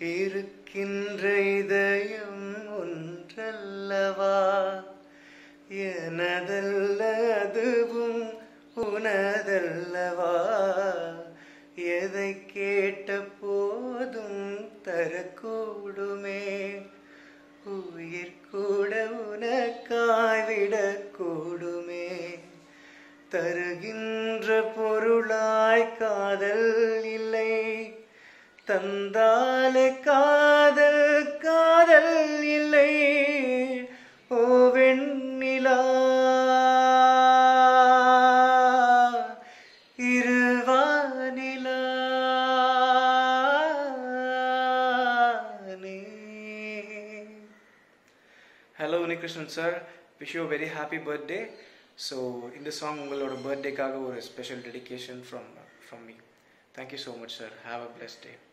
இருக்கின்ற இதயம் ஒன்றல்லவா, எனதல்ல அதுவும் உனதல்லவா, எதை கேட்ட போதும் தரக்கூடுமே, உயிர் கூட உனக்காய் விடக்கூடுமே, தருகின்ற பொருளாய் காதல் இல்லை, தந்தாலே காதல் காதல் இல்லை. ஓ வெண்ணிலா இருவானிலா நீ. Hello Unnikrishnan Sir, wish you a very happy birthday. So in this song ungaloda birthday kaga or special dedication from me. Thank you so much sir. Have a blessed day.